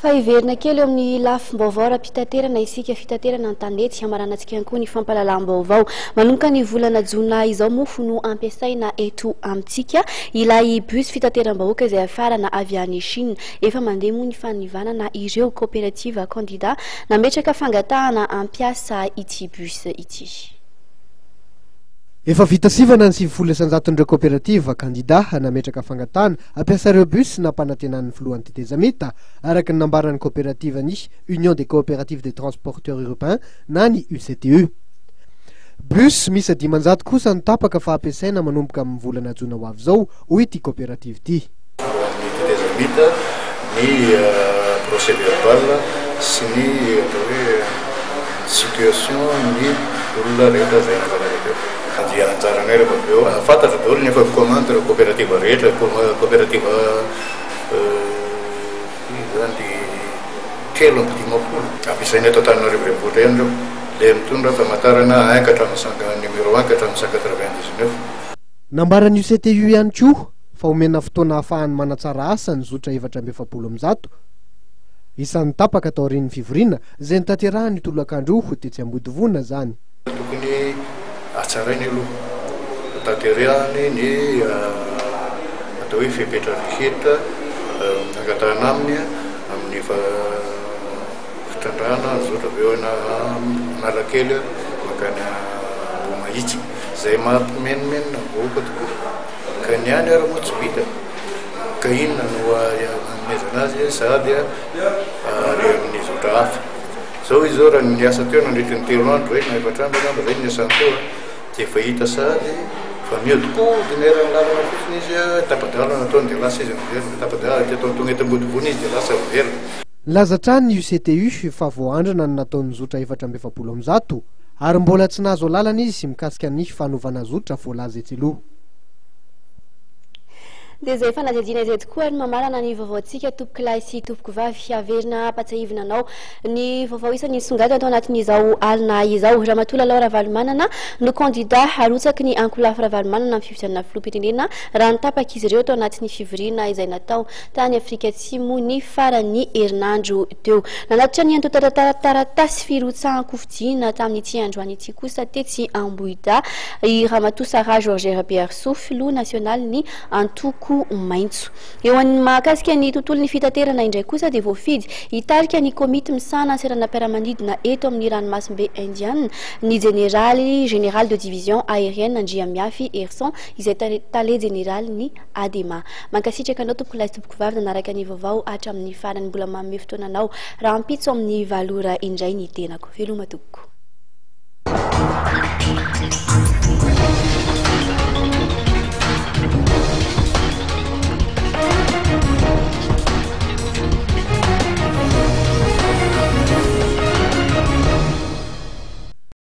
Fa iverina kely eo amin'ny lafim-baovao ra-pitaterana isika fitaterana an-tanety hamaranantsika ihany koa ny fampahalalam-baovao manomboka ny volana jona izao mofo no ampiasaina eto amintsika ilay bus fitateram-bahoaka izay afarana avy any Chine efa mandeha moa ny fanivanana ireo coopérative candidat nametraka fangatahana ampiasa ity bus ity. Efa vita sivana ny 900 coopérative candidat nametraka fangatahana ampiasa ireo bus nampanantenan'ny filohan'ny tetezamita araka ny nambaran'ny coopérative ny Union des coopératives des transporteurs européens na ny UCTE. Bus misy 500 kosa no tapaka fa ampiasaina manomboka amin'ny volana jona ho avy zao hoy ity coopérative ity. Ny tetezamita ny procès verbal sy ny situation ny olona rehetra zay navanareo. Dia anjaranay rehefa avy eo fantatra daholo nefa commande ireo coopérative rehetra coopérative zany telo amby dimapolo ampiasaina eto Antananarivo renivohitra ihany reo le mitondra famantarana 1 numéro 1 499. Nambaran'ny UCTU ihany koa fa omena fotoana ahafahany manatsara asa ny zotra 770 isan'ny tapaka tao aorian'ny fivoriana izay nitanterahany tolakandro ho tetsy Ambodivona zany. Tokony atsarainy aloha tanterahany ny atao hoe fepetra rehetra angatahana aminy amin'ny fitrandrana zotra avy eo na malakely makany Bomaitsy zay mampimenimena vahoaka tokoa ka ny any ary moa tsy vita ka inona no anomezana azy sady le amin'ny zotra hafa zao izy zao raha ny asa teo nandritry ny 3 andro na 4 andro angamba zay ny asany teo dia efa hita sady fa mio tokoa dinera lalana fotsiny izy tapadalana ataony dia lasa izy miverina tapadalana atao tonga eto Ambodivona izy dia lasa miverina. Lazatrany ny UCTU fa voandrana ny nataon'ny zotra 770 ary mbola tsy nahazo lalana izy mikasika ny fanovana zotra voalaza etsiloha. Dia zay fanadihadiana izay tokoa ary mamarana ny vaovaontsika tompoko lahy sy tompoko vavy averina ampatsahivina anao ny vaovao isan'ny songadina atao anatin'izao alina izao. Ramatoa Lalao Ravalomanana no candidat harotsaky ny Ankolafy Ravalomanana amin'ny fifidianana filoham-pirenena raha nitapaka izy ireo tao anatin'ny fivoriana izay natao tany Afrika Atsimo ny farany herinandro teo. Nanatitra ny taratasy firotsahan-kofidiana tamin'ity androany ity kosa tetsy Ambohida i Ramatoa Sara Georgère Biarso filoha nasionaly ny Antoko maintso. Eo amin'ny mahakasika ny tontolon'ny fitaterana indray kosa dia voafidy hitarika ny komity misana serana mpiara-manidina eto amin'ny ranomasimbe Indiana ny général de division aérienne Andriamiafy Erson izay tale général ny ADEMA. Mankasitraka anao tompoko lahy sy tompoko vavy nanaraka ny vaovao hatramin'ny farany mbola manome fotoana anao raha ampitso amin'ny valora indray ny tenako. Veloma tompoko.